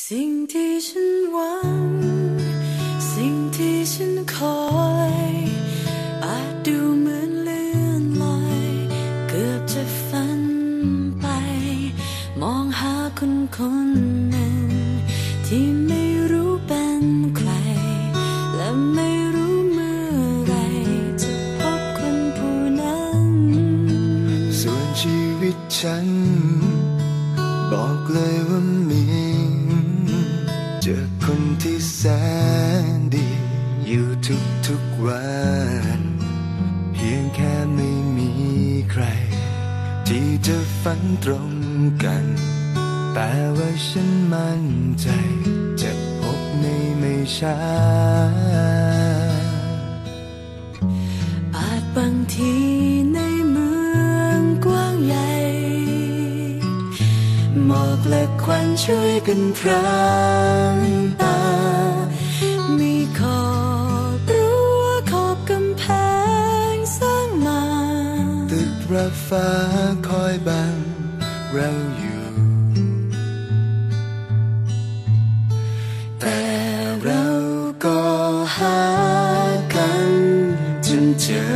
สิ่งที่ฉันหวังสิ่งที่ฉันคอยอาจดูเหมือนเลื่อนลอยเกือบจะฝันไปมองหาคนหนึ่งที่ไม่รู้เป็นใครและไม่รู้เมื่อไรจะพบคนผู้นั้นส่วนชีวิตฉันบอกเลยว่ามีเจอคนที่แสนดีอยู่ทุกวันเพียงแค่ไม่มีใครที่จะฝันตรงกันแต่ว่าฉันมั่นใจจะพบในไม่ช้าอาจบางทีในเมืองกว้างใหญ่หมอกและควันช่วยกันพรางตามีขอบรั้วขอบกำแพงสร้างมาตึกระฟ้าคอยบังเราอยู่แต่เราก็หากันจนเจอ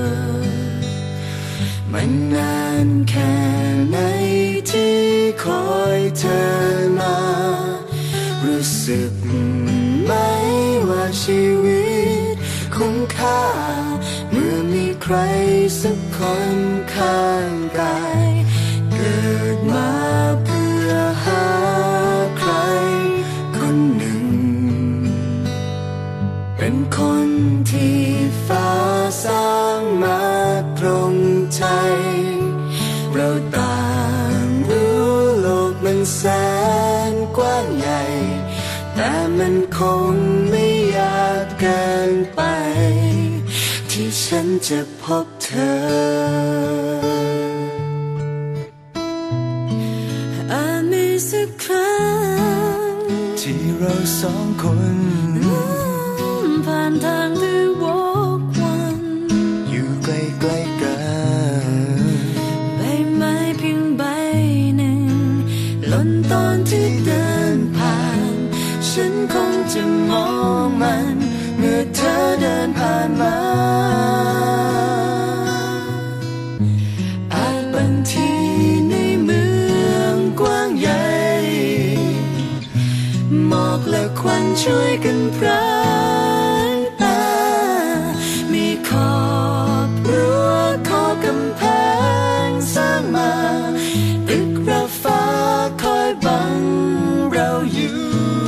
มันนานแค่ไหนที่คอยเธอมารู้สึกไหมว่าชีวิตคุ้มค่าเมื่อมีใครสักคนข้างกายเกิดมาเพื่อหาใครคนหนึ่งเป็นคนที่ฟ้าสร้างมาตรงใจเราต่างรู้โลกมันแสนกว้างใหญ่แต่มันคงไม่ยากเกินไปที่ฉันจะพบเธออาจมีสักครั้งที่เราสองคนผ่านทางที่วกวนอยู่ใกล้ๆกันใบไม้เพียงใบหนึ่งหล่นตอนที่เดินผ่านฉันคงจะมองมันเมื่อเธอเดินผ่านมาอาจบางทีในเมืองกว้างใหญ่หมอกและควันช่วยกันพรางตามีขอบรั้วขอบกำแพงสร้างมาตึกระฟ้าคอยบังเราอยู่